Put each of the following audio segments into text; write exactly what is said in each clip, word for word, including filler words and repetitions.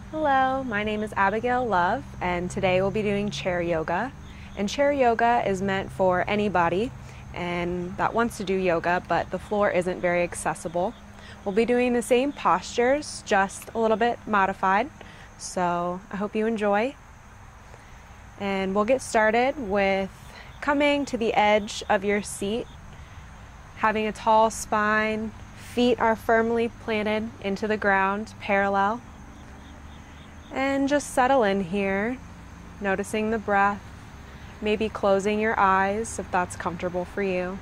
Hello, my name is Abigail Love, and today we'll be doing chair yoga. And chair yoga is meant for anybody and that wants to do yoga, but the floor isn't very accessible. We'll be doing the same postures, just a little bit modified. So I hope you enjoy. And we'll get started with coming to the edge of your seat, having a tall spine, feet are firmly planted into the ground, parallel. And just settle in here, noticing the breath, maybe closing your eyes if that's comfortable for you.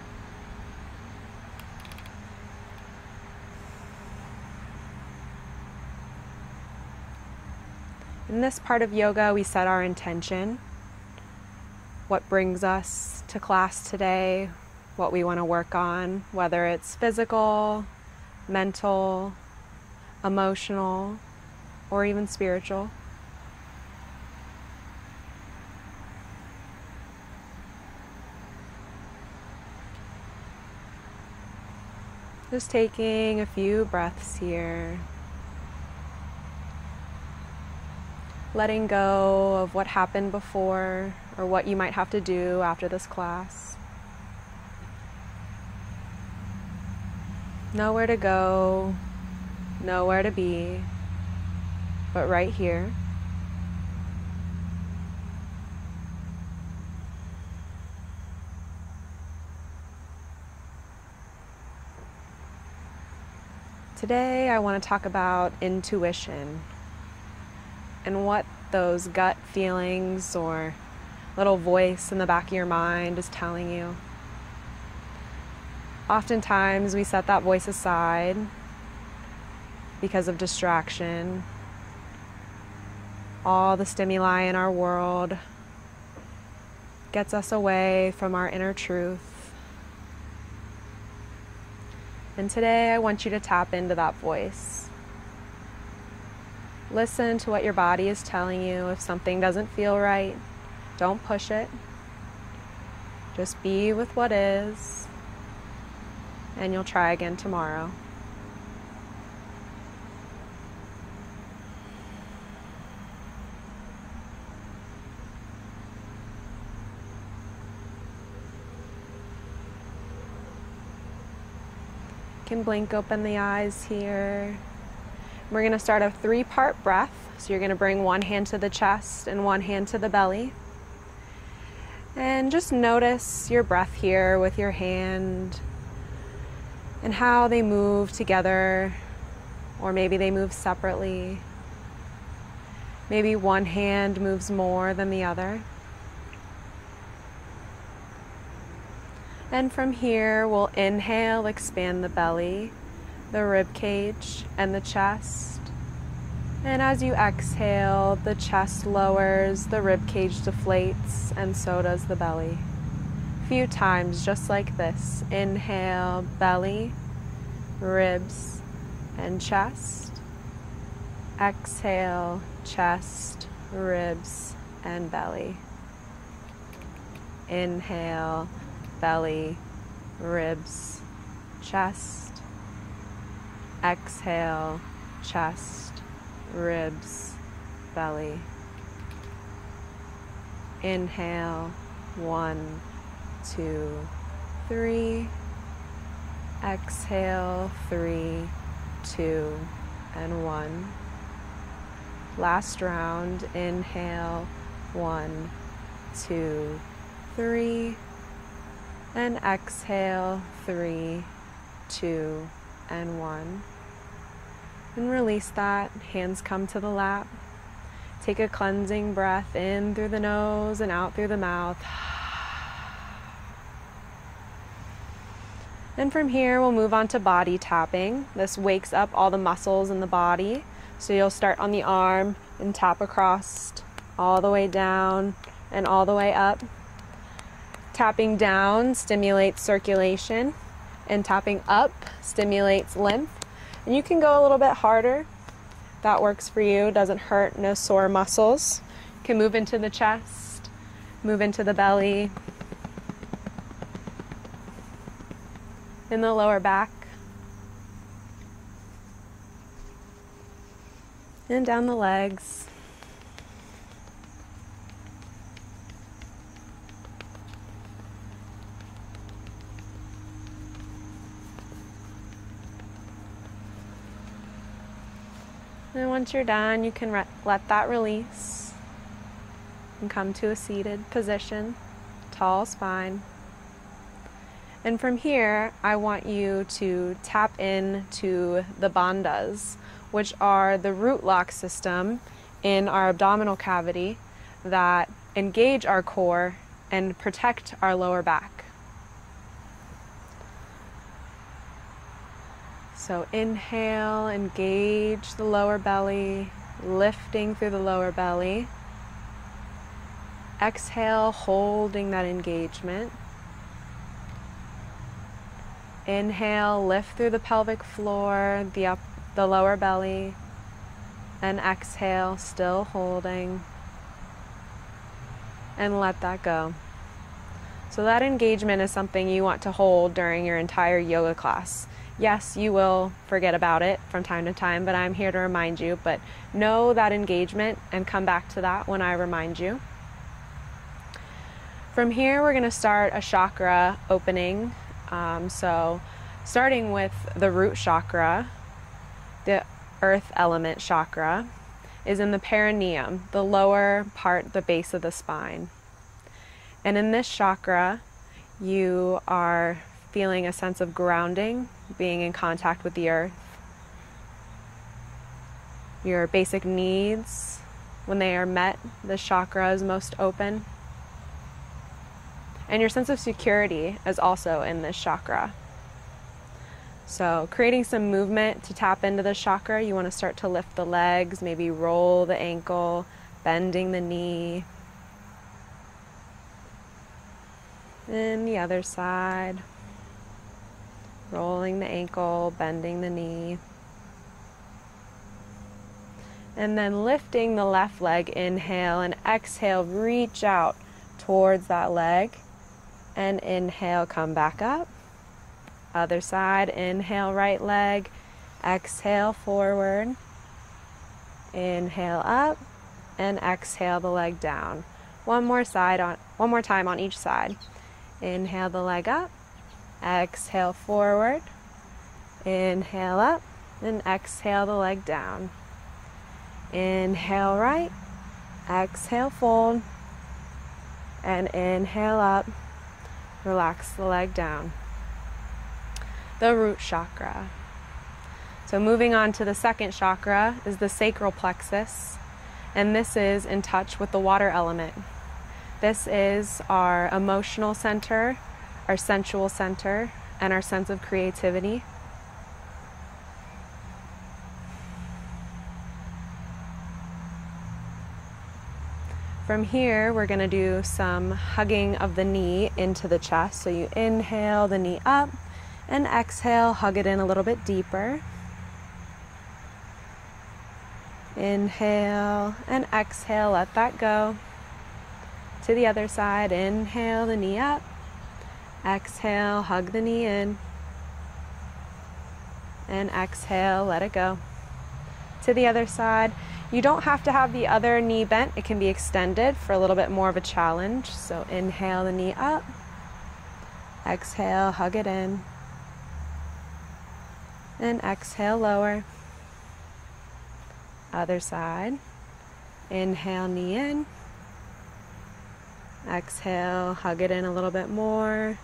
In this part of yoga, we set our intention, what brings us to class today, what we want to work on, whether it's physical, mental, emotional, or even spiritual. Just taking a few breaths here. Letting go of what happened before or what you might have to do after this class. Nowhere to go, nowhere to be, but right here. Today I want to talk about intuition and what those gut feelings or little voice in the back of your mind is telling you. Oftentimes we set that voice aside because of distraction. All the stimuli in our world gets us away from our inner truth. And today I want you to tap into that voice. Listen to what your body is telling you. If something doesn't feel right, don't push it. Just be with what is, and you'll try again tomorrow. Can blink open the eyes here. We're going to start a three-part breath. So you're going to bring one hand to the chest and one hand to the belly. And just notice your breath here with your hand and how they move together, or maybe they move separately. Maybe one hand moves more than the other. And from here, we'll inhale, expand the belly, the rib cage, and the chest. And as you exhale, the chest lowers, the rib cage deflates, and so does the belly. A few times, just like this. Inhale, belly, ribs, and chest. Exhale, chest, ribs, and belly. Inhale, belly, ribs, chest. Exhale, chest, ribs, belly. Inhale, one, two, three. Exhale, three, two, and one. Last round. Inhale, one, two, three. And exhale, three, two, and one. And release that. Hands come to the lap. Take a cleansing breath in through the nose and out through the mouth. And from here, we'll move on to body tapping. This wakes up all the muscles in the body. So you'll start on the arm and tap across all the way down and all the way up. Tapping down stimulates circulation, and tapping up stimulates lymph. And you can go a little bit harder. That works for you, doesn't hurt, no sore muscles. You can move into the chest, move into the belly, in the lower back. and down the legs. And once you're done, you can let that release and come to a seated position, tall spine. And from here, I want you to tap into the bandhas, which are the root lock system in our abdominal cavity that engage our core and protect our lower back. So inhale, engage the lower belly, lifting through the lower belly. Exhale, holding that engagement. Inhale, lift through the pelvic floor, the up, the lower belly, and exhale, still holding, and let that go. So that engagement is something you want to hold during your entire yoga class. Yes, you will forget about it from time to time, but I'm here to remind you. But know that engagement and come back to that when I remind you. From here, we're going to start a chakra opening. Um, so starting with the root chakra, the earth element chakra is in the perineum, the lower part, the base of the spine. And in this chakra, you are feeling a sense of grounding, being in contact with the earth. Your basic needs, when they are met, this chakra is most open. And your sense of security is also in this chakra. So creating some movement to tap into the chakra, you want to start to lift the legs, maybe roll the ankle, bending the knee. And the other side. Rolling the ankle, bending the knee. And then lifting the left leg, inhale, and exhale, reach out towards that leg. And inhale, come back up. Other side, inhale, right leg, exhale, forward. Inhale up, and exhale the leg down. One more side on, one more time on each side. Inhale the leg up. Exhale forward, inhale up, and exhale the leg down. Inhale right, exhale fold, and inhale up, relax the leg down. The root chakra. So moving on to the second chakra is the sacral plexus, and this is in touch with the water element. This is our emotional center, our sensual center, and our sense of creativity. From here, we're going to do some hugging of the knee into the chest. So you inhale the knee up, and exhale, hug it in a little bit deeper. Inhale and exhale, let that go. To the other side, inhale the knee up. Exhale, hug the knee in. And exhale, let it go. To the other side. You don't have to have the other knee bent. It can be extended for a little bit more of a challenge. So inhale the knee up. Exhale, hug it in. And exhale, lower. Other side. Inhale, knee in. Exhale, hug it in a little bit more.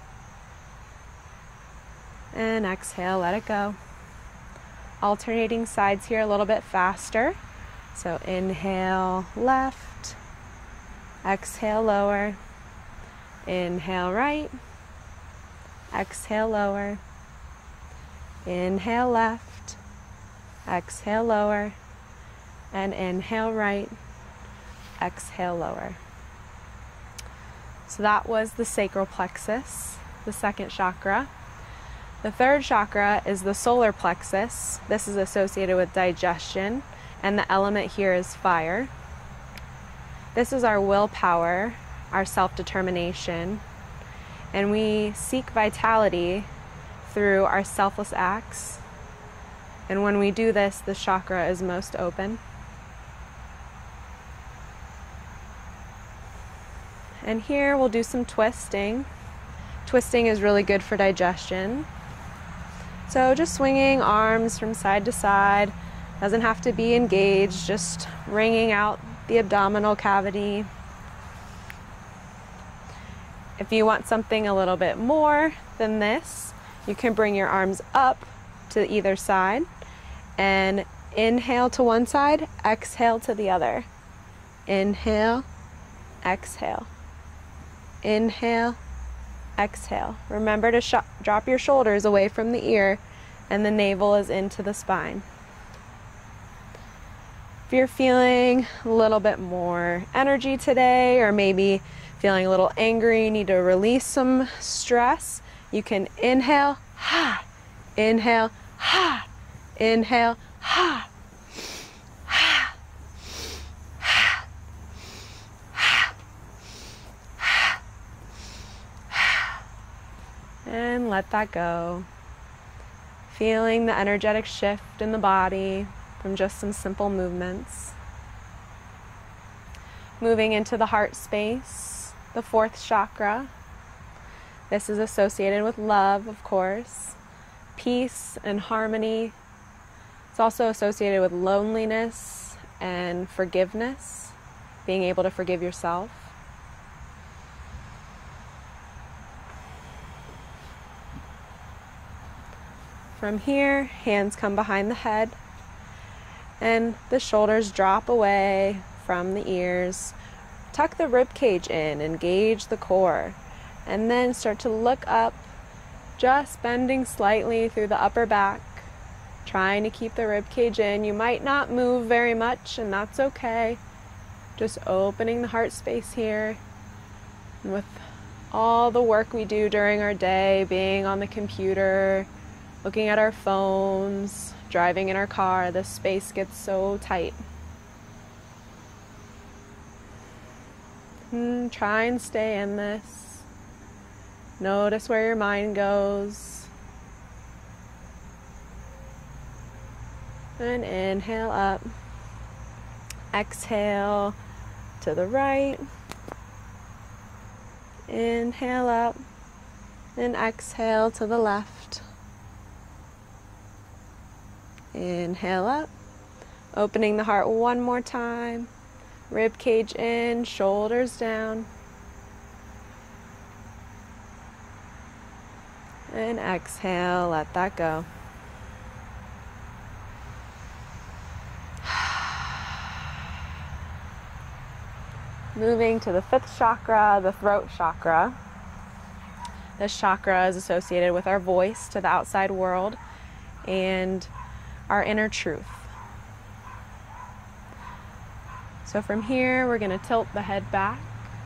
And exhale, let it go. Alternating sides here a little bit faster. So inhale, left. Exhale, lower. Inhale, right. Exhale, lower. Inhale, left. Exhale, lower. And inhale, right. Exhale, lower. So that was the sacral plexus, the second chakra. The third chakra is the solar plexus. This is associated with digestion, and the element here is fire. This is our willpower, our self-determination, and we seek vitality through our selfless acts. And when we do this, the chakra is most open. And here we'll do some twisting. Twisting is really good for digestion. So just swinging arms from side to side. Doesn't have to be engaged, just wringing out the abdominal cavity. If you want something a little bit more than this, you can bring your arms up to either side and inhale to one side, exhale to the other. Inhale, exhale. Inhale, exhale. Remember to sh- drop your shoulders away from the ear and the navel is into the spine. If you're feeling a little bit more energy today, or maybe feeling a little angry, need to release some stress, you can inhale, ha, inhale, ha, inhale, ha, ha, ha, ha, ha, and let that go. Feeling the energetic shift in the body from just some simple movements. Moving into the heart space, the fourth chakra. This is associated with love, of course, peace and harmony. It's also associated with loneliness and forgiveness, being able to forgive yourself. From here, hands come behind the head and the shoulders drop away from the ears. Tuck the rib cage in, engage the core, and then start to look up, just bending slightly through the upper back, trying to keep the rib cage in. You might not move very much, and that's okay. Just opening the heart space here. And with all the work we do during our day, being on the computer, looking at our phones, driving in our car, the space gets so tight. And try and stay in this. Notice where your mind goes. And inhale up. Exhale to the right. Inhale up. And exhale to the left. Inhale up. Opening the heart one more time. Rib cage in, shoulders down. And exhale, let that go. Moving to the fifth chakra, the throat chakra. This chakra is associated with our voice to the outside world and our inner truth. So from here, we're going to tilt the head back.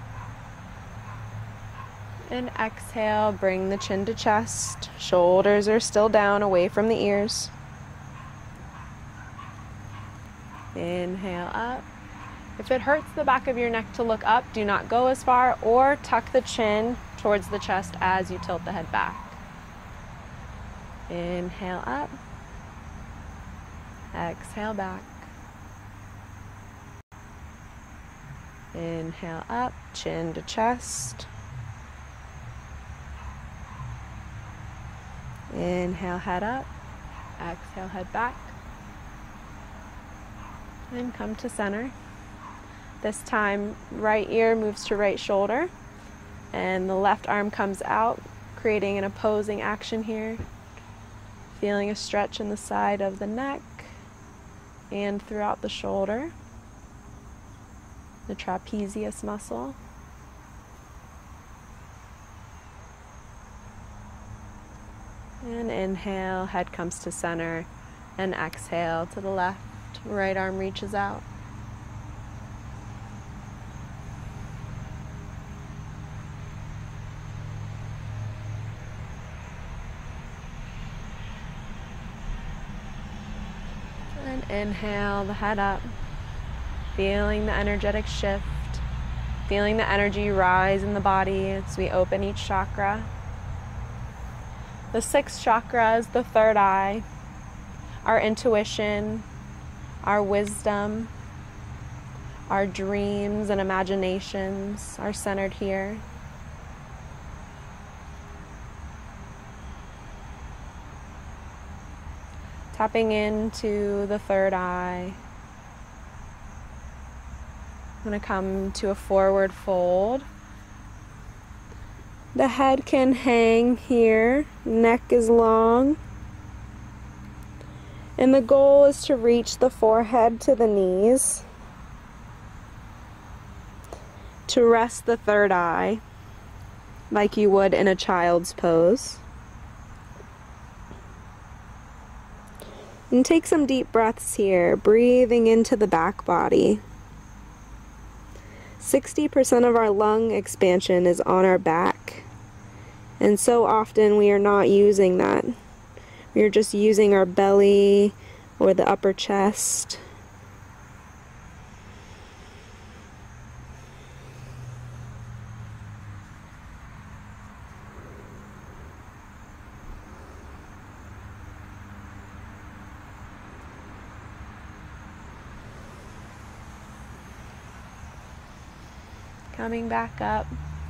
And exhale, bring the chin to chest. Shoulders are still down, away from the ears. Inhale up. If it hurts the back of your neck to look up, do not go as far, or tuck the chin towards the chest as you tilt the head back. Inhale up. Exhale back. Inhale up, chin to chest. Inhale, head up. Exhale, head back. And come to center. This time, right ear moves to right shoulder, and the left arm comes out, creating an opposing action here. Feeling a stretch in the side of the neck and throughout the shoulder. The trapezius muscle. And inhale, head comes to center, and exhale to the left, right arm reaches out. And inhale the head up. Feeling the energetic shift, feeling the energy rise in the body as we open each chakra. The sixth chakra is the third eye, our intuition, our wisdom, Our dreams and imaginations are centered here. Tapping into the third eye. I'm going to come to a forward fold. The head can hang here, neck is long. And the goal is to reach the forehead to the knees. To rest the third eye, like you would in a child's pose. And take some deep breaths here, breathing into the back body. sixty percent of our lung expansion is on our back. And so often we are not using that. We are just using our belly or the upper chest. Coming back up,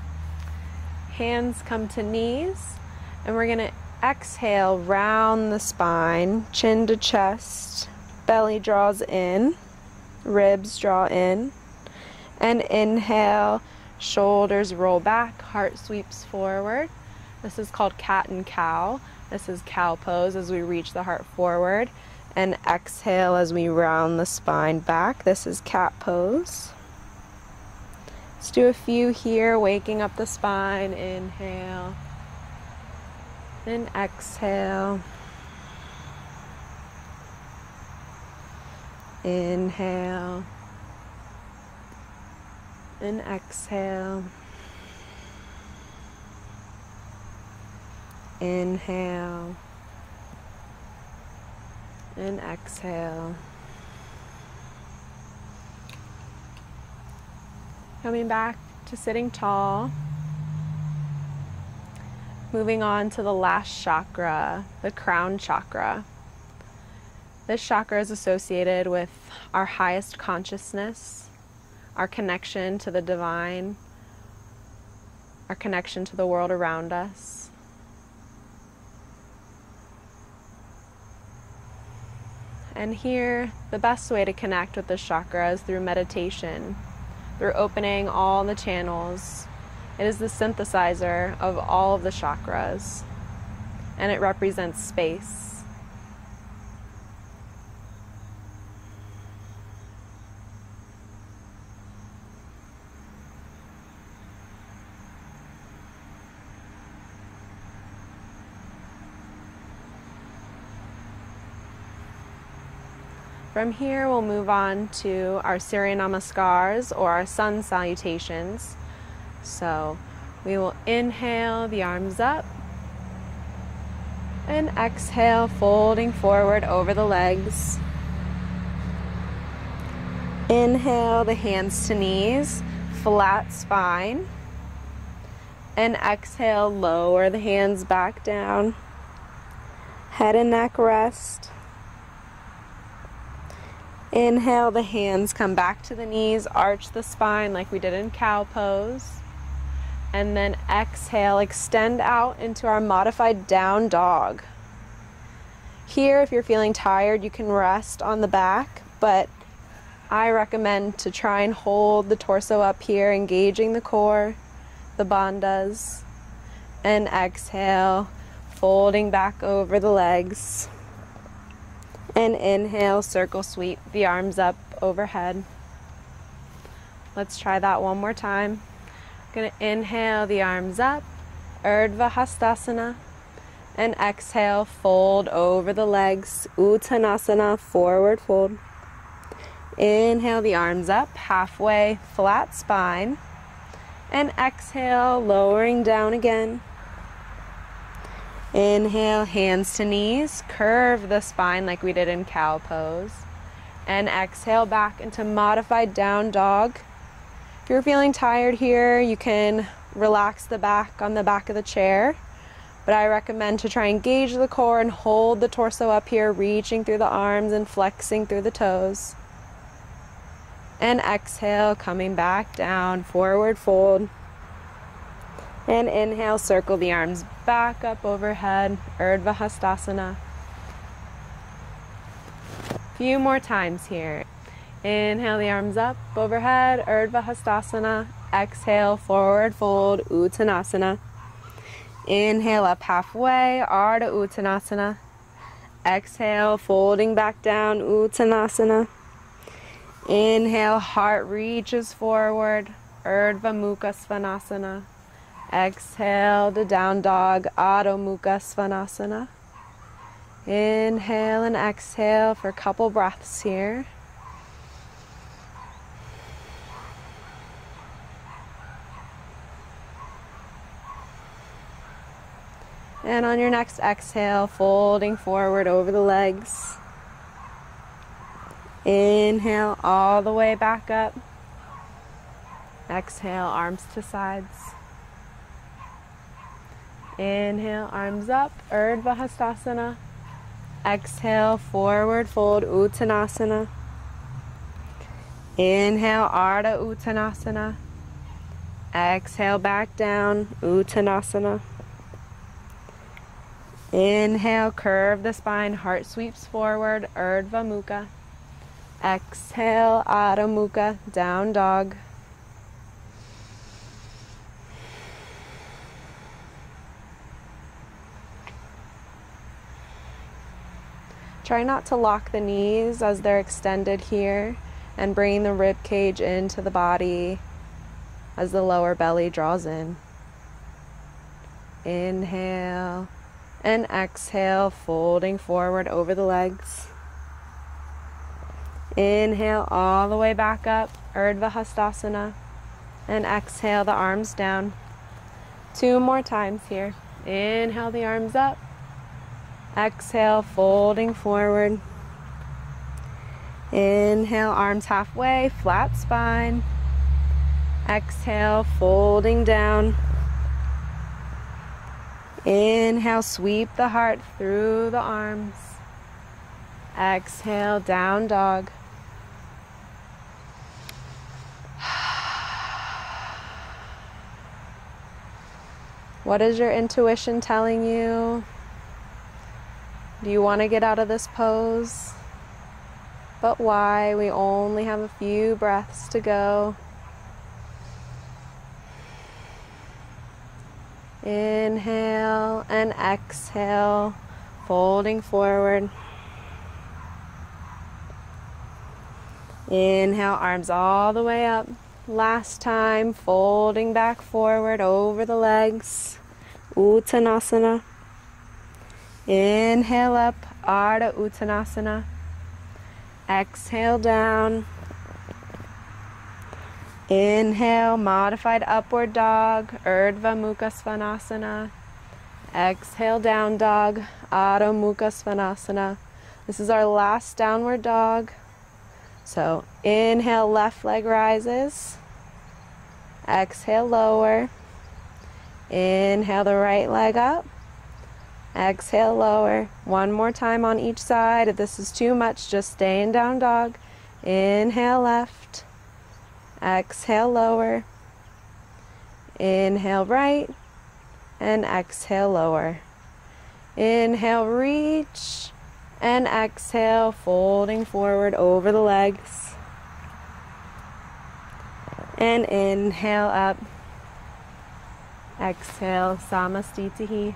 hands come to knees, and we're going to exhale, round the spine, chin to chest, belly draws in, ribs draw in, and inhale, shoulders roll back, heart sweeps forward. This is called cat and cow. This is cow pose as we reach the heart forward, and exhale as we round the spine back. This is cat pose. Let's do a few here, waking up the spine. Inhale, then exhale. Inhale, and exhale. Inhale, and exhale. Coming back to sitting tall. Moving on to the last chakra, the crown chakra. This chakra is associated with our highest consciousness, our connection to the divine, our connection to the world around us. And here, the best way to connect with this chakra is through meditation. Through opening all the channels. It is the synthesizer of all of the chakras, and it represents space. From here, we'll move on to our Surya Namaskars, or our sun salutations. So we will inhale, the arms up, and exhale, folding forward over the legs. Inhale, the hands to knees, flat spine. And exhale, lower the hands back down. Head and neck rest. Inhale, the hands come back to the knees, arch the spine like we did in cow pose. And then exhale, extend out into our modified down dog. Here, if you're feeling tired, you can rest on the back, but I recommend to try and hold the torso up here, engaging the core, the bandhas. And exhale, folding back over the legs. And inhale, circle sweep the arms up overhead. Let's try that one more time. Gonna inhale, the arms up, Urdhva Hastasana, and exhale, fold over the legs, Uttanasana, forward fold. Inhale, the arms up, halfway, flat spine, and exhale, lowering down again. Inhale, hands to knees, curve the spine like we did in cow pose. And exhale back into modified down dog. If you're feeling tired here, you can relax the back on the back of the chair. But I recommend to try and engage the core and hold the torso up here, reaching through the arms and flexing through the toes. And exhale, coming back down, forward fold. And inhale, circle the arms back up overhead, Urdhva Hastasana. Few more times here. Inhale the arms up overhead, Urdhva Hastasana. Exhale, forward fold, Uttanasana. Inhale up halfway, Ardha Uttanasana. Exhale, folding back down, Uttanasana. Inhale, heart reaches forward, Urdhva Mukha Svanasana. Exhale to down dog, Adho Mukha Svanasana. Inhale and exhale for a couple breaths here. And on your next exhale, folding forward over the legs. Inhale all the way back up. Exhale, arms to sides. Inhale, arms up, Urdhva Hastasana. Exhale, forward fold, Uttanasana. Inhale, Ardha Uttanasana. Exhale, back down, Uttanasana. Inhale, curve the spine, heart sweeps forward, Urdhva Mukha. Exhale, Adho Mukha, down dog. Try not to lock the knees as they're extended here, and bring the rib cage into the body as the lower belly draws in. Inhale and exhale, folding forward over the legs. Inhale all the way back up, Urdhva Hastasana. And exhale the arms down. Two more times here. Inhale the arms up. Exhale, folding forward. Inhale, arms halfway, flat spine. Exhale, folding down. Inhale, sweep the heart through the arms. Exhale, down dog. What is your intuition telling you? Do you want to get out of this pose? But why? We only have a few breaths to go. Inhale and exhale, folding forward. Inhale, arms all the way up. Last time, folding back forward over the legs. Uttanasana. Inhale up, Ardha Uttanasana. Exhale down. Inhale, modified upward dog, Urdhva Mukha Svanasana. Exhale, down dog, Adho Mukha Svanasana. This is our last downward dog. So inhale, left leg rises. Exhale, lower. Inhale the right leg up. Exhale, lower. One more time on each side. If this is too much, just stay in down dog. Inhale, left. Exhale, lower. Inhale, right. And exhale, lower. Inhale, reach. And exhale, folding forward over the legs. And inhale up. Exhale, Samastitihi.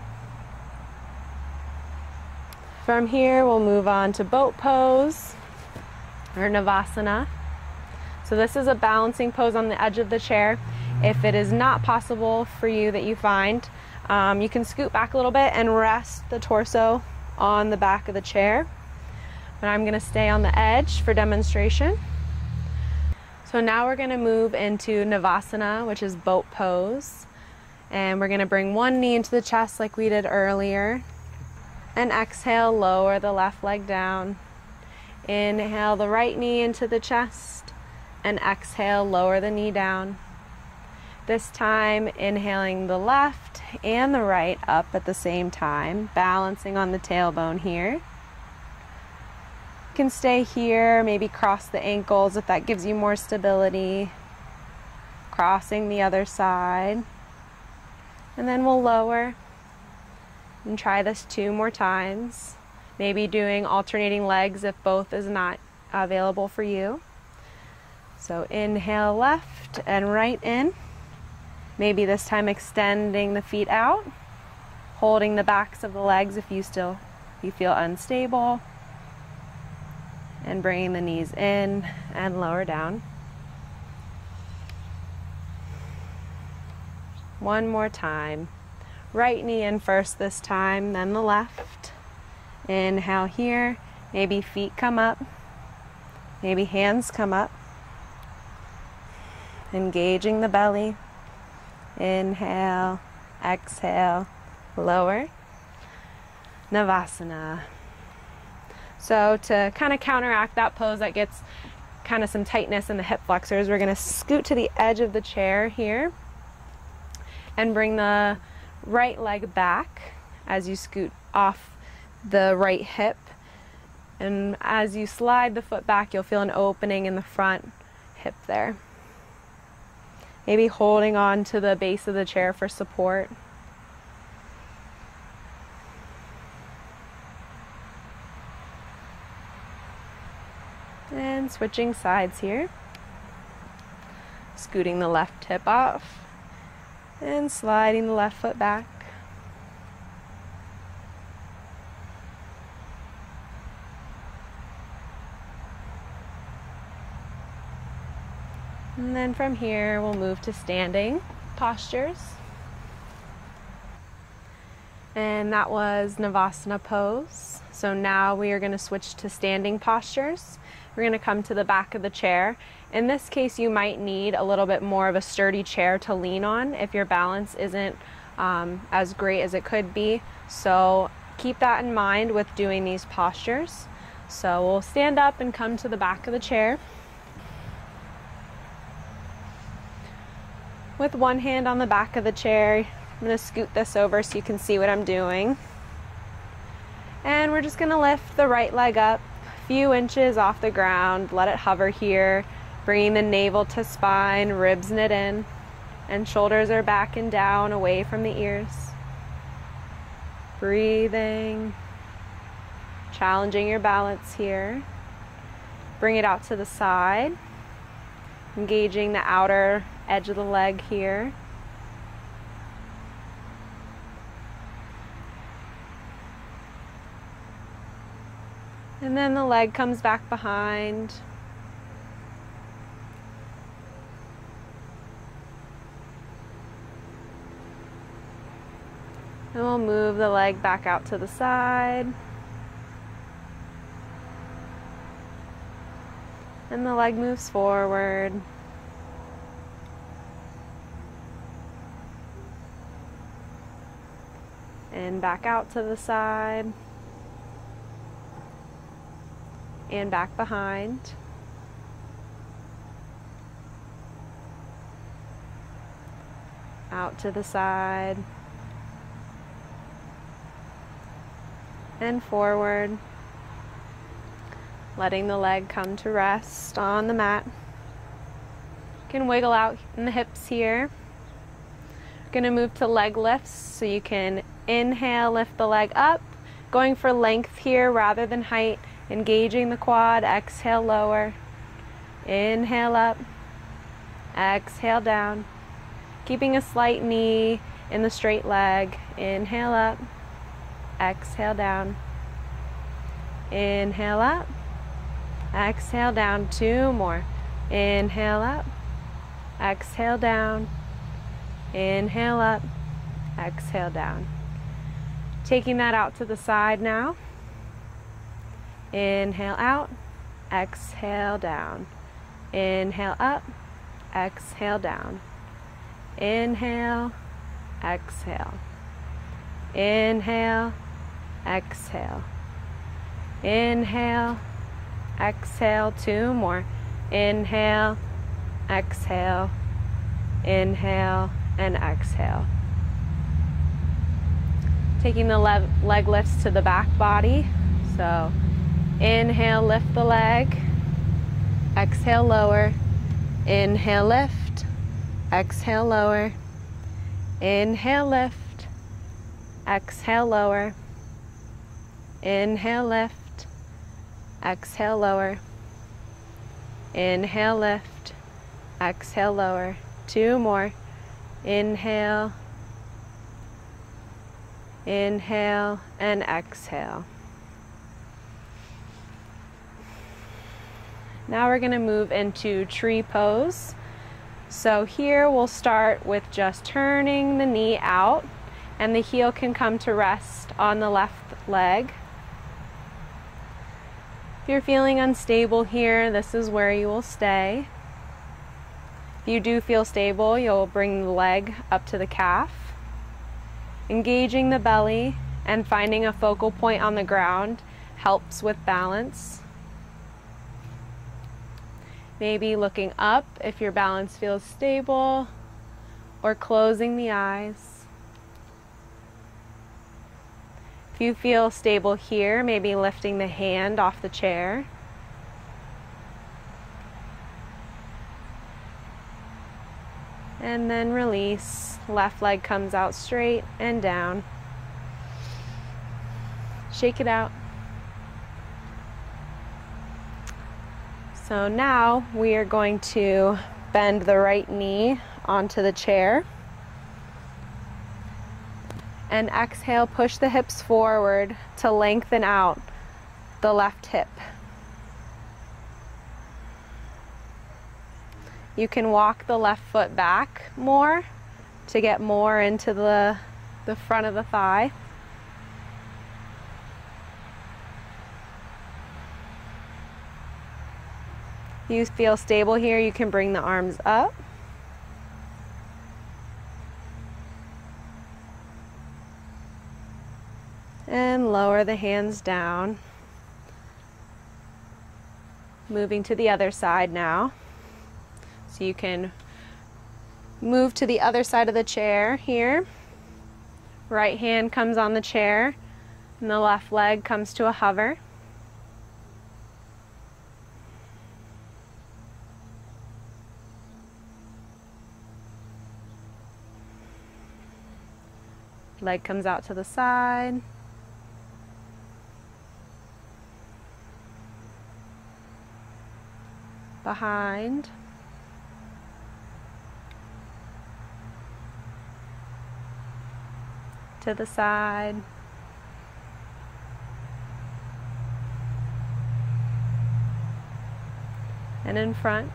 From here, we'll move on to boat pose, or Navasana. So this is a balancing pose on the edge of the chair. If it is not possible for you that you find, um, you can scoot back a little bit and rest the torso on the back of the chair. But I'm going to stay on the edge for demonstration. So now we're going to move into Navasana, which is boat pose. And we're going to bring one knee into the chest like we did earlier. And exhale, lower the left leg down. Inhale the right knee into the chest. And exhale, lower the knee down. This time, inhaling the left and the right up at the same time, balancing on the tailbone here. can stay here, maybe cross the ankles if that gives you more stability. Crossing the other side. And then we'll lower and try this two more times. Maybe doing alternating legs if both is not available for you. So inhale left and right in. Maybe this time extending the feet out, holding the backs of the legs if you still you feel unstable, and bringing the knees in and lower down. One more time. Right knee in first this time, then the left. Inhale here. Maybe feet come up. Maybe hands come up. Engaging the belly. Inhale. Exhale. Lower. Navasana. So to kind of counteract that pose that gets kind of some tightness in the hip flexors, we're going to scoot to the edge of the chair here and bring the right leg back as you scoot off the right hip. And as you slide the foot back, you'll feel an opening in the front hip there. Maybe holding on to the base of the chair for support. And switching sides here. Scooting the left hip off and sliding the left foot back. And then from here, we'll move to standing postures. And that was Navasana pose. So now we are going to switch to standing postures. We're going to come to the back of the chair. In this case, you might need a little bit more of a sturdy chair to lean on if your balance isn't um, as great as it could be. So keep that in mind with doing these postures. So we'll stand up and come to the back of the chair. With one hand on the back of the chair, I'm going to scoot this over so you can see what I'm doing. And we're just going to lift the right leg up a few inches off the ground. Let it hover here, bringing the navel to spine, ribs knit in, and shoulders are back and down away from the ears. Breathing, challenging your balance here. Bring it out to the side, engaging the outer edge of the leg here. And then the leg comes back behind. And we'll move the leg back out to the side. And the leg moves forward. And back out to the side. And back behind. Out to the side. And forward. Letting the leg come to rest on the mat. You can wiggle out in the hips here. We're going to move to leg lifts, so you can inhale, lift the leg up, going for length here rather than height, engaging the quad. Exhale, lower. Inhale up. Exhale down. Keeping a slight knee in the straight leg. Inhale up. Exhale down. Inhale up. Exhale down. Two more. Inhale up. Exhale down. Inhale up. Exhale down. Taking that out to the side now. Inhale out. Exhale down. Inhale up. Exhale down. Inhale. Exhale. Inhale. Exhale. Inhale. Exhale. Two more. Inhale. Exhale. Inhale and exhale. Taking the le leg lifts to the back body. So Inhale, lift the leg. Exhale, lower. Inhale, lift. Exhale, lower. Inhale, lift. Exhale, lower. Inhale, lift. Exhale, lower. Inhale, lift. Exhale, lower. Two more. Inhale. Inhale and exhale. Now we're going to move into tree pose. So here we'll start with just turning the knee out, and the heel can come to rest on the left leg. If you're feeling unstable here, this is where you will stay. If you do feel stable, you'll bring the leg up to the calf, engaging the belly and finding a focal point on the ground helps with balance. Maybe looking up if your balance feels stable, or closing the eyes. If you feel stable here, maybe lifting the hand off the chair. And then release. Left leg comes out straight and down. Shake it out. So now we are going to bend the right knee onto the chair. And exhale, push the hips forward to lengthen out the left hip. You can walk the left foot back more to get more into the, the front of the thigh. If you feel stable here, you can bring the arms up. And lower the hands down. Moving to the other side now. So you can move to the other side of the chair here. Right hand comes on the chair, and the left leg comes to a hover. Leg comes out to the side. Behind. To the side. And in front.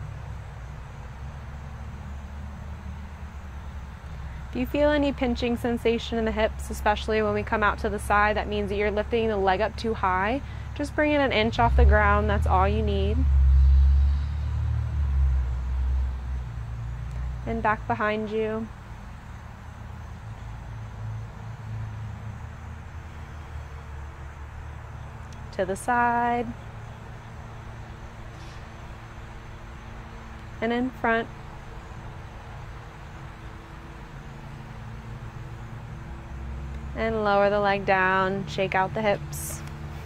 If you feel any pinching sensation in the hips, especially when we come out to the side, that means that you're lifting the leg up too high. Just bring it an inch off the ground, that's all you need. And back behind you. To the side. And in front. And lower the leg down, shake out the hips.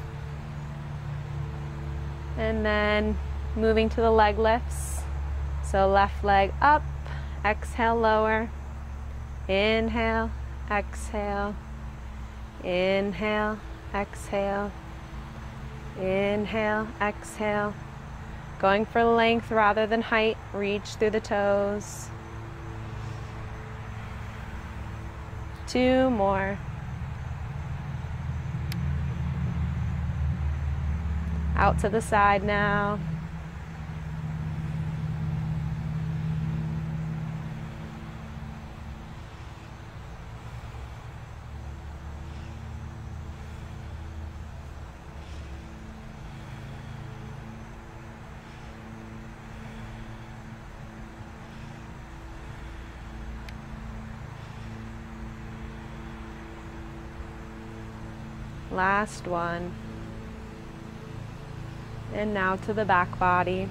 And then moving to the leg lifts. So left leg up, exhale, lower. Inhale, exhale. Inhale, exhale. Inhale, exhale. Going for length rather than height, reach through the toes. Two more. Out to the side now. Last one. And now to the back body.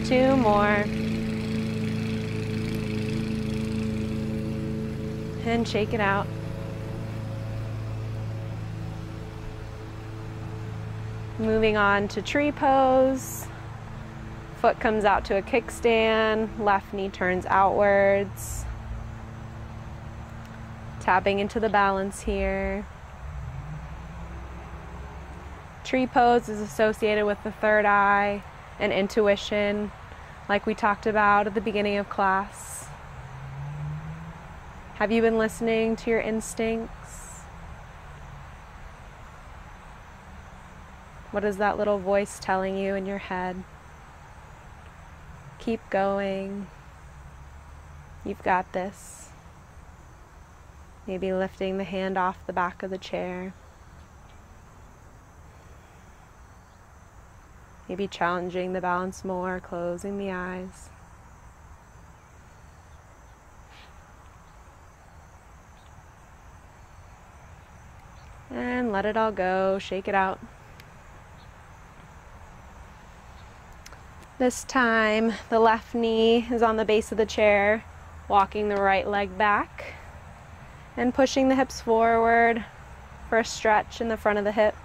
Two more. And shake it out. Moving on to tree pose. Foot comes out to a kickstand, left knee turns outwards. Tapping into the balance here. Tree pose is associated with the third eye and intuition, like we talked about at the beginning of class. Have you been listening to your instincts? What is that little voice telling you in your head? Keep going. You've got this. Maybe lifting the hand off the back of the chair. Maybe challenging the balance more, closing the eyes. And let it all go, shake it out. This time, the left knee is on the base of the chair, walking the right leg back and pushing the hips forward for a stretch in the front of the hip.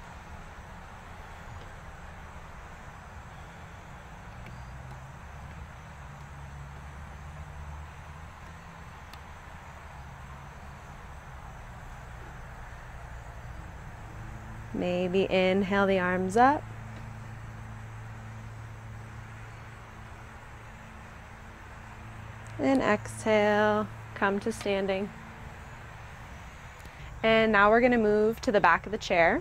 Maybe inhale the arms up. And exhale, come to standing. And now we're going to move to the back of the chair.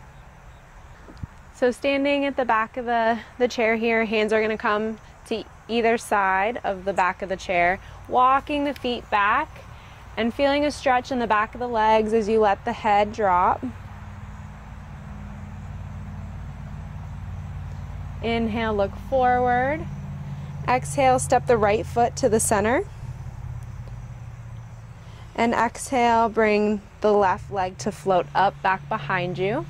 So standing at the back of the, the chair here, hands are going to come to either side of the back of the chair, walking the feet back and feeling a stretch in the back of the legs as you let the head drop. Inhale, look forward. Exhale, step the right foot to the center. And exhale, bring the left leg to float up back behind you.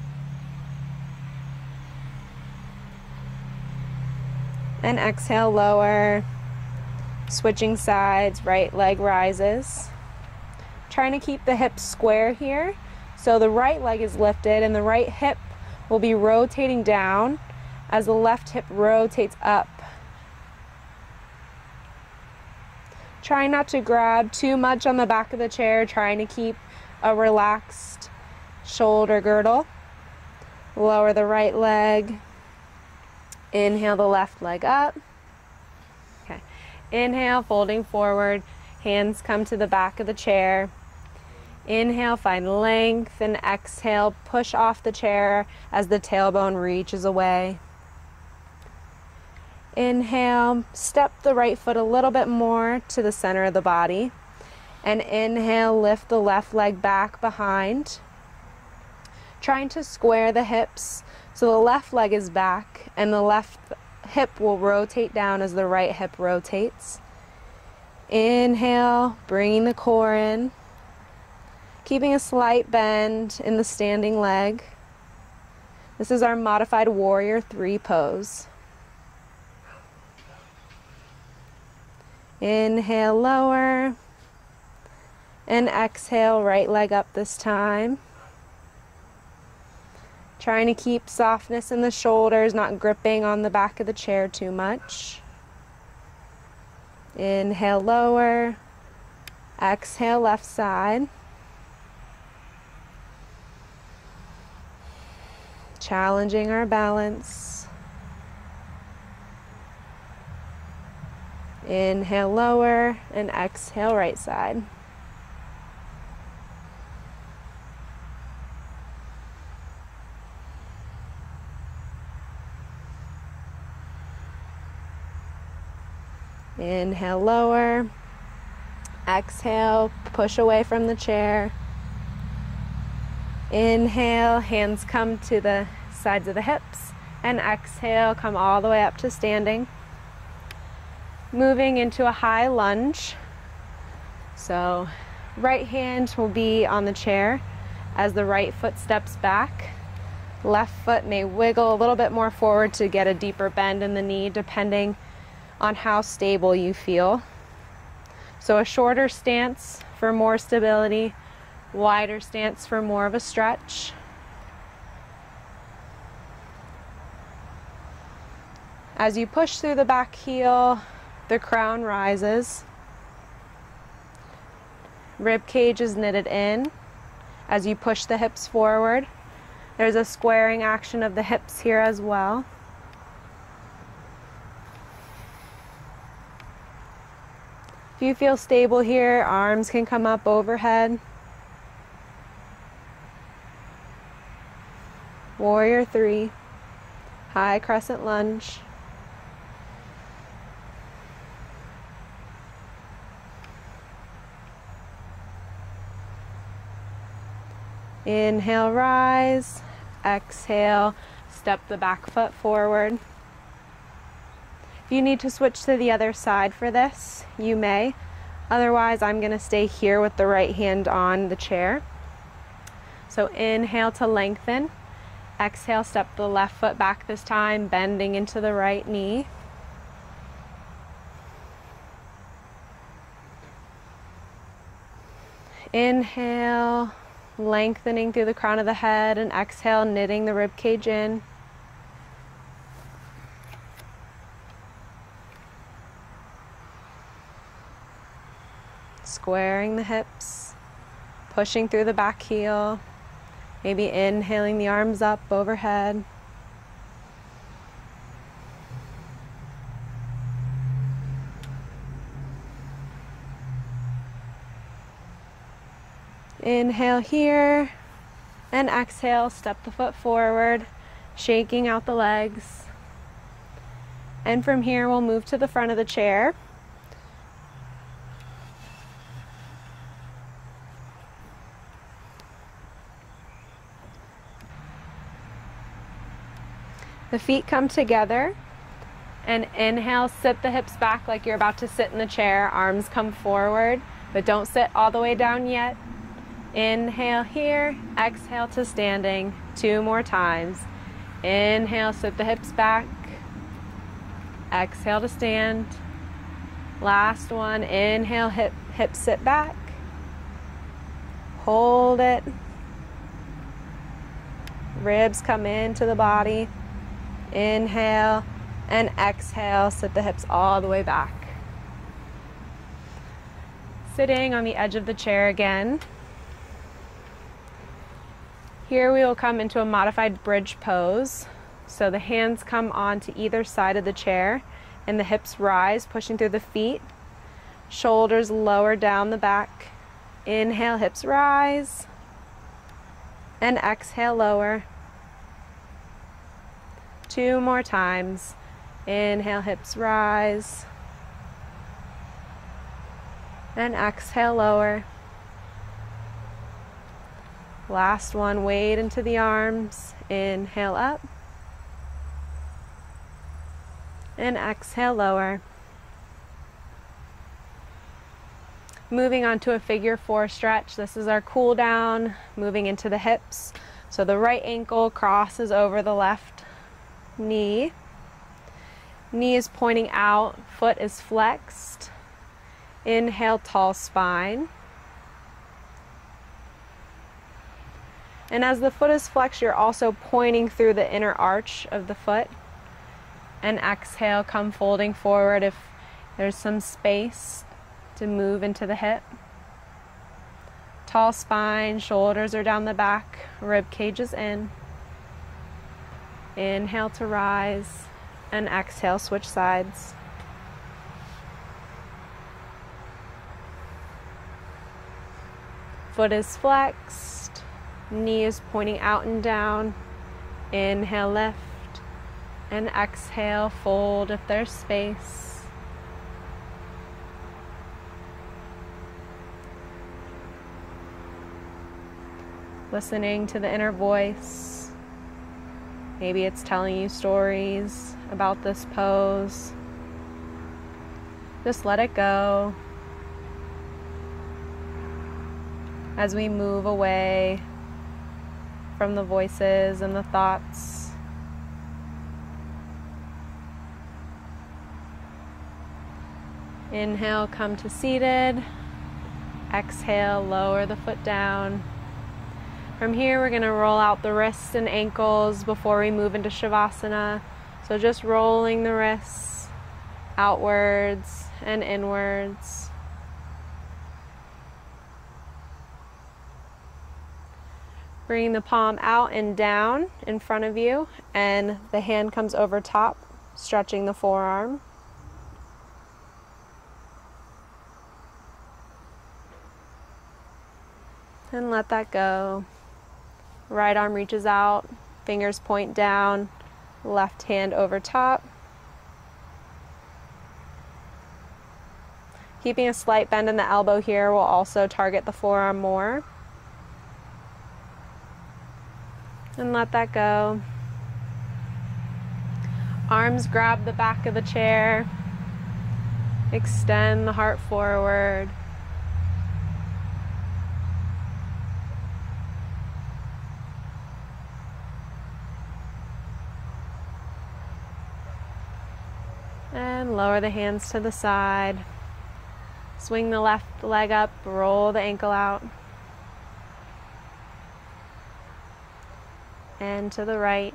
And exhale, lower. Switching sides, right leg rises. Trying to keep the hips square here. So the right leg is lifted and the right hip will be rotating down as the left hip rotates up. Try not to grab too much on the back of the chair, trying to keep a relaxed shoulder girdle. Lower the right leg. Inhale the left leg up. Okay. Inhale, folding forward. Hands come to the back of the chair. Inhale, find length, and exhale, push off the chair as the tailbone reaches away. Inhale, step the right foot a little bit more to the center of the body. And inhale, lift the left leg back behind. Trying to square the hips so the left leg is back and the left hip will rotate down as the right hip rotates. Inhale, bringing the core in. Keeping a slight bend in the standing leg. This is our modified warrior three pose. Inhale, lower, and exhale, right leg up this time. Trying to keep softness in the shoulders, not gripping on the back of the chair too much. Inhale, lower, exhale, left side. Challenging our balance. Inhale, lower, and exhale, right side. Inhale, lower. Exhale, push away from the chair. Inhale, hands come to the sides of the hips, and exhale, come all the way up to standing. Moving into a high lunge. So right hand will be on the chair as the right foot steps back. Left foot may wiggle a little bit more forward to get a deeper bend in the knee, depending on how stable you feel. So a shorter stance for more stability, wider stance for more of a stretch. As you push through the back heel, the crown rises. Rib cage is knitted in as you push the hips forward. There's a squaring action of the hips here as well. If you feel stable here, arms can come up overhead. Warrior three, high crescent lunge. Inhale, rise. Exhale, step the back foot forward. If you need to switch to the other side for this, you may. Otherwise, I'm going to stay here with the right hand on the chair. So inhale to lengthen. Exhale, step the left foot back this time, bending into the right knee. Inhale, lengthening through the crown of the head, and exhale, knitting the rib cage in. Squaring the hips, pushing through the back heel, maybe inhaling the arms up overhead. Inhale here, and exhale, step the foot forward, shaking out the legs. And from here, we'll move to the front of the chair. The feet come together, and inhale, sit the hips back like you're about to sit in the chair. Arms come forward, but don't sit all the way down yet. Inhale here, exhale to standing. Two more times. Inhale, sit the hips back. Exhale to stand. Last one, inhale, hip, hips sit back. Hold it. Ribs come into the body. Inhale and exhale, sit the hips all the way back. Sitting on the edge of the chair again. Here we will come into a modified bridge pose. So the hands come onto either side of the chair and the hips rise, pushing through the feet. Shoulders lower down the back. Inhale, hips rise. And exhale, lower. Two more times. Inhale, hips rise. And exhale, lower. Last one, weight into the arms. Inhale up. And exhale, lower. Moving on to a figure four stretch. This is our cool down, moving into the hips. So the right ankle crosses over the left knee. Knee is pointing out, foot is flexed. Inhale, tall spine. And as the foot is flexed, you're also pointing through the inner arch of the foot. And exhale, come folding forward if there's some space to move into the hip. Tall spine, shoulders are down the back, rib cage is in. Inhale to rise, and exhale, switch sides. Foot is flexed, knee is pointing out and down. Inhale, lift, and exhale, fold if there's space. Listening to the inner voice. Maybe it's telling you stories about this pose. Just let it go. As we move away from the voices and the thoughts. Inhale, come to seated. Exhale, lower the foot down. From here, we're going to roll out the wrists and ankles before we move into Shavasana. So just rolling the wrists outwards and inwards. Bring the palm out and down in front of you, and the hand comes over top, stretching the forearm. And let that go. Right arm reaches out, fingers point down, left hand over top. Keeping a slight bend in the elbow here will also target the forearm more. And let that go. Arms grab the back of the chair. Extend the heart forward. And lower the hands to the side. Swing the left leg up, roll the ankle out. And to the right.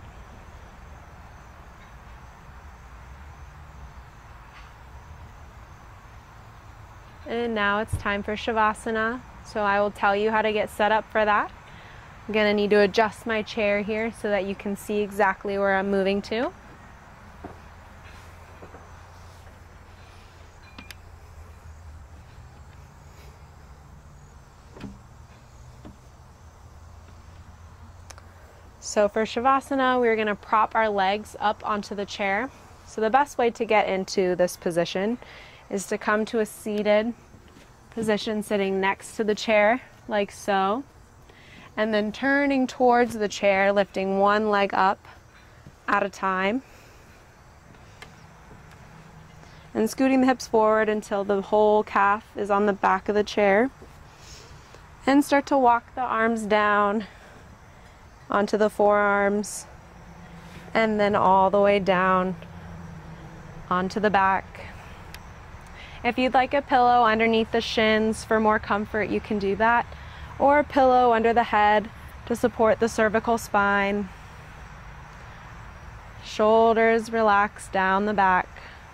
And now it's time for Shavasana. So I will tell you how to get set up for that. I'm going to need to adjust my chair here so that you can see exactly where I'm moving to. So for Shavasana, we're going to prop our legs up onto the chair. So the best way to get into this position is to come to a seated position, sitting next to the chair, like so, and then turning towards the chair, lifting one leg up at a time, and scooting the hips forward until the whole calf is on the back of the chair, and start to walk the arms down onto the forearms, and then all the way down onto the back. If you'd like a pillow underneath the shins for more comfort, you can do that, or a pillow under the head to support the cervical spine. Shoulders relax down the back.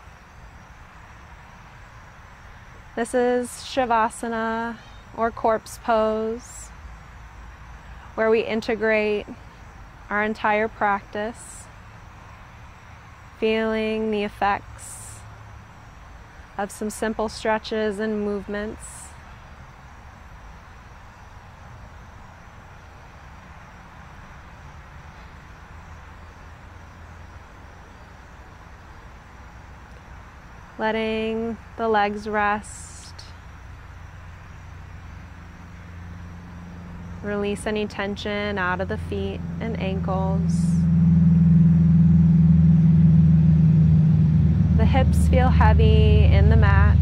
This is Shavasana, or corpse pose, where we integrate our entire practice, feeling the effects of some simple stretches and movements. Letting the legs rest. Release any tension out of the feet and ankles. The hips feel heavy in the mat.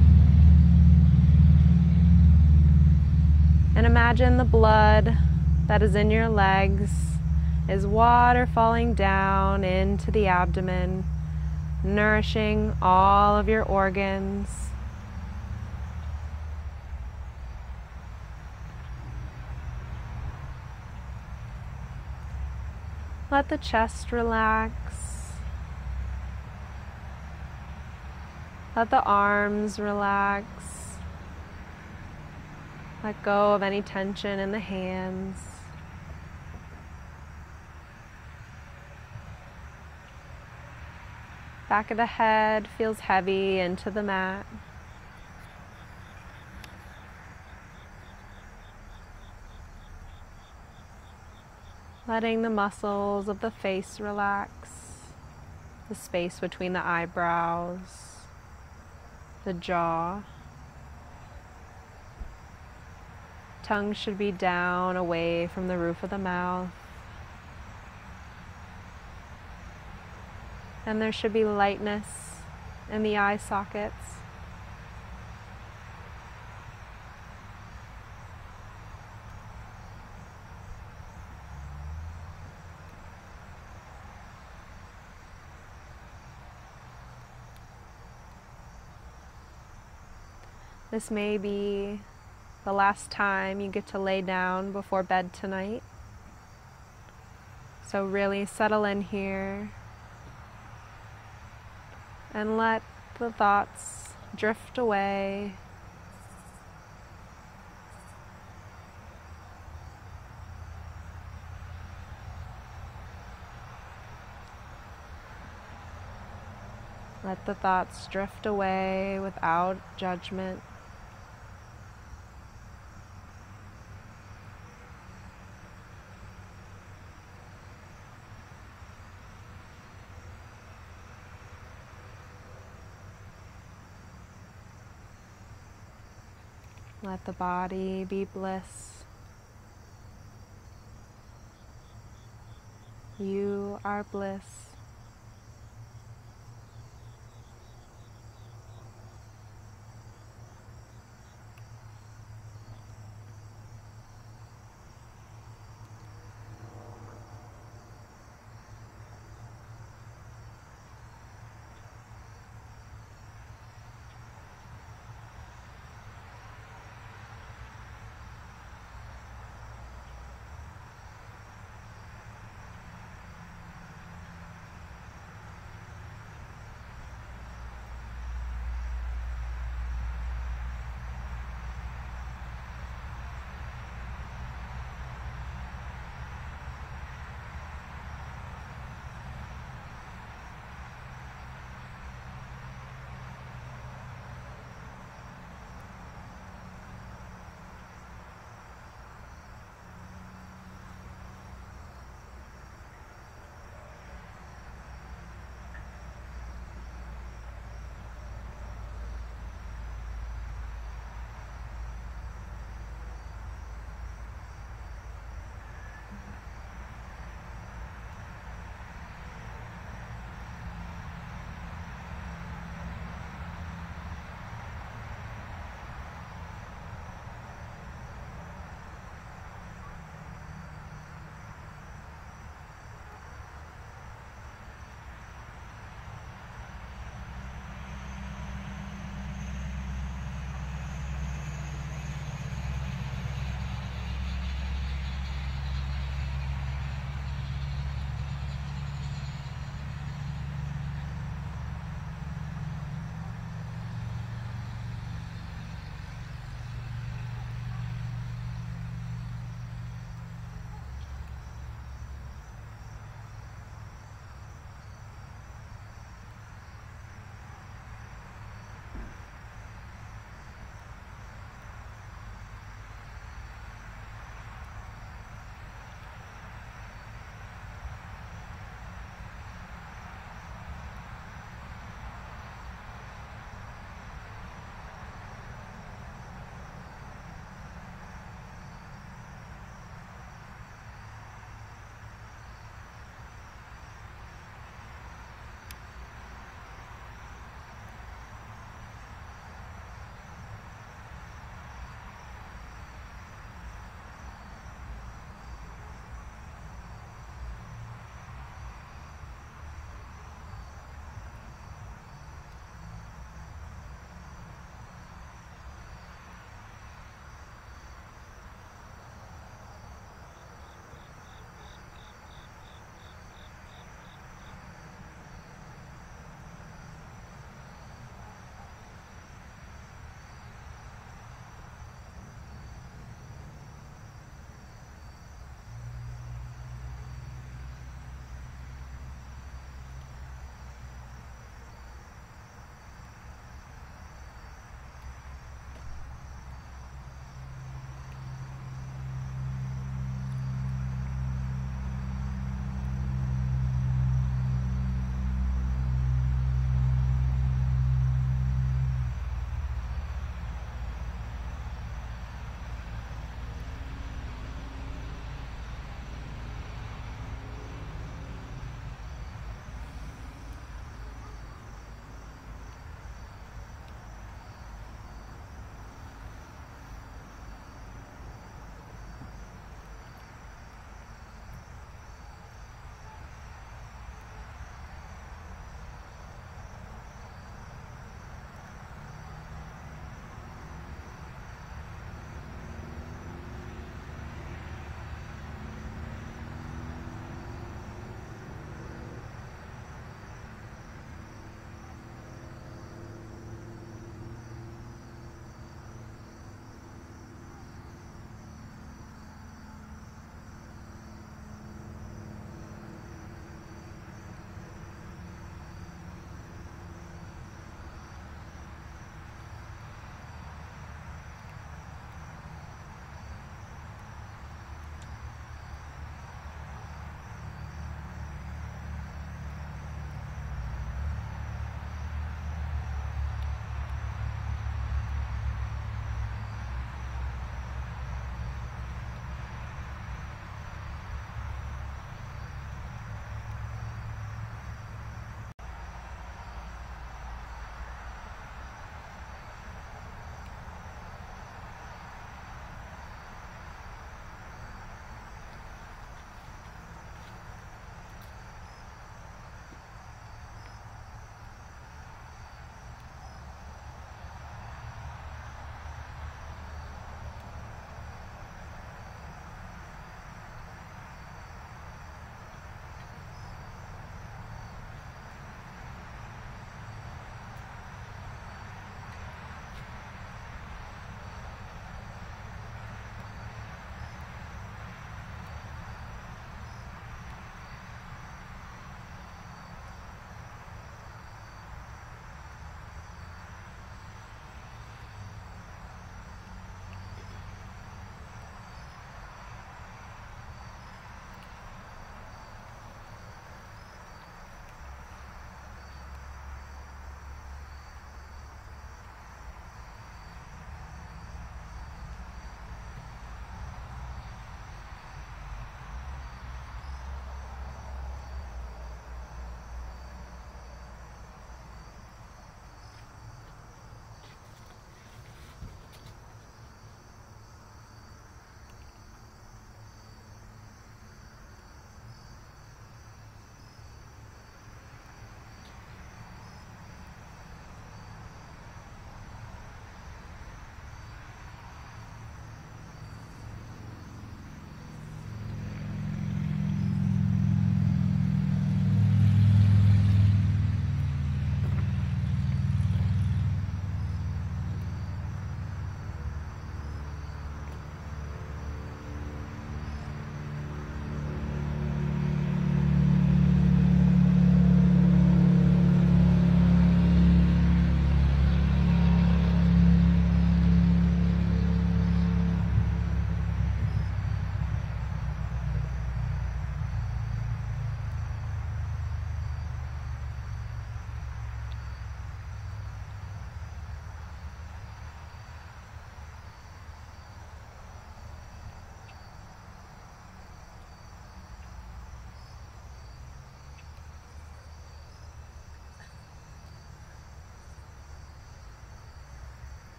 And imagine the blood that is in your legs is water falling down into the abdomen, nourishing all of your organs. Let the chest relax. Let the arms relax. Let go of any tension in the hands. Back of the head feels heavy into the mat. Letting the muscles of the face relax, the space between the eyebrows, the jaw. Tongue should be down, away from the roof of the mouth. And there should be lightness in the eye sockets. This may be the last time you get to lay down before bed tonight. So really settle in here and let the thoughts drift away. Let the thoughts drift away without judgment. Let the body be bliss. You are bliss.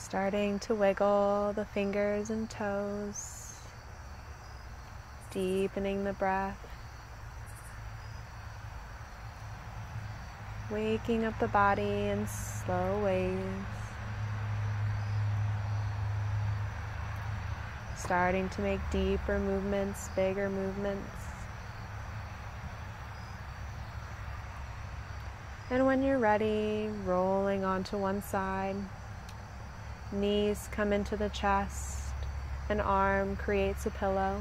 Starting to wiggle the fingers and toes, deepening the breath, waking up the body in slow ways, starting to make deeper movements, bigger movements. And when you're ready, rolling onto one side, knees come into the chest, an arm creates a pillow.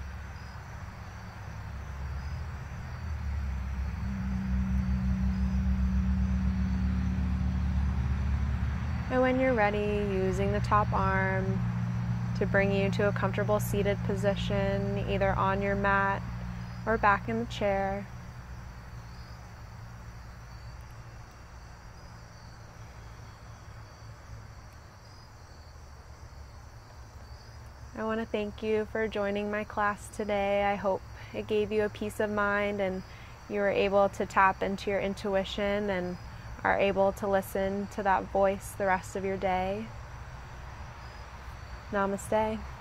And when you're ready, using the top arm to bring you to a comfortable seated position, either on your mat or back in the chair. I want to thank you for joining my class today. I hope it gave you a peace of mind and you were able to tap into your intuition and are able to listen to that voice the rest of your day. Namaste.